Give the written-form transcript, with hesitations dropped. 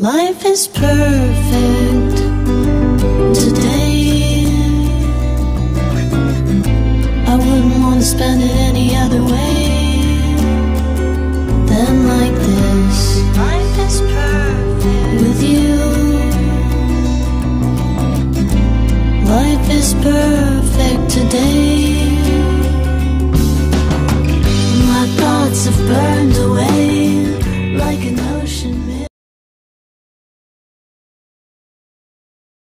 Life is perfect today. I wouldn't want to spend it any other way.